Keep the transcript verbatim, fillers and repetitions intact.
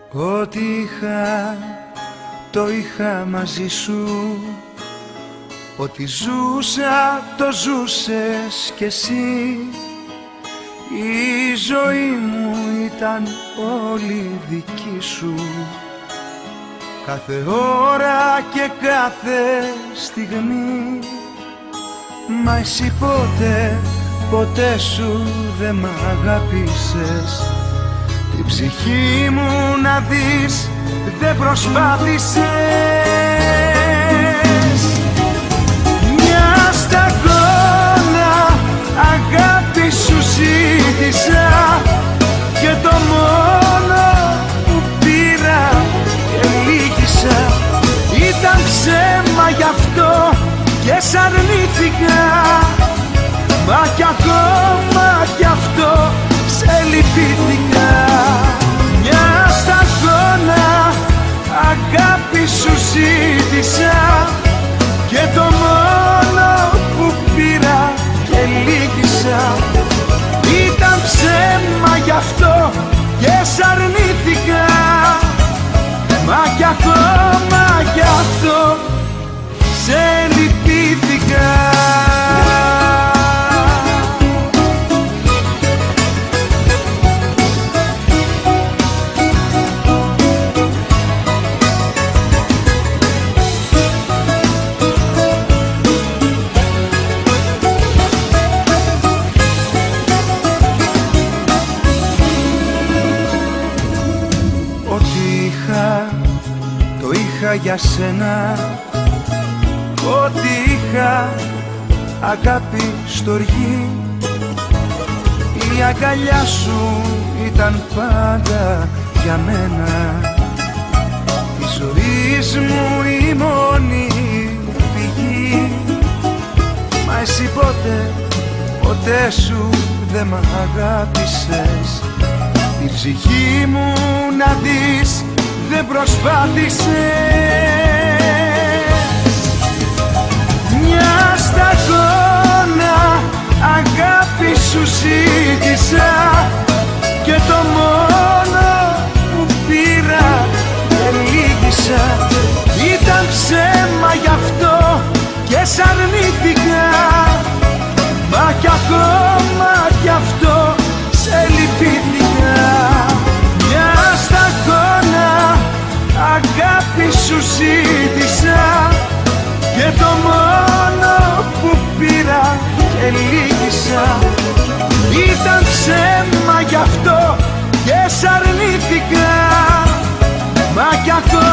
Ό,τι είχα, το είχα μαζί σου. Ό,τι ζούσα, το ζούσες κι εσύ. Η ζωή μου ήταν όλη δική σου. Κάθε ώρα και κάθε στιγμή. Μα εσύ ποτέ, ποτέ σου δε μ' αγάπησες. Την ψυχή μου να δεις δεν προσπάθησες. Μια σταγόνα αγάπη σου ζήτησα και το μόνο που πήρα και λύγησα. Ήταν ψέμα γι' αυτό και σ' αρνήθηκα. Μα κι ακόμα κι αυτό σε λυπήθηκα. Μια σταγόνα αγάπη σου ζήτησα και το μόνο που πήρα και λύγησα. Ήταν ψέμα γι' αυτό και σ' αρνήθηκα. Μα κι ακόμα κι αυτό σε λυπήθηκα. Το είχα για σένα, ό,τι είχα αγάπη στοργή. Η αγκαλιά σου ήταν πάντα για μένα. Της ζωής μου η μόνη πηγή. Μα εσύ ποτέ, ποτέ σου δεν μ' αγάπησες. Την ψυχή μου να δεις δεν προσπάθησες. Μια σταγόνα αγάπη σου ζήτησα και το μόνο που πήρα και λύγησα. Ήταν ψέμα γι' αυτό και σ' αρνήθηκα. Μα κι ακόμα κι αυτό σε λυπήθηκα. Μια σταγόνα αγάπη σου ζήτησα και το μόνο που πήρα και λύγησα. Ήταν ψέμα γι' αυτό και σ' αρνήθηκα. Μα κι ακόμα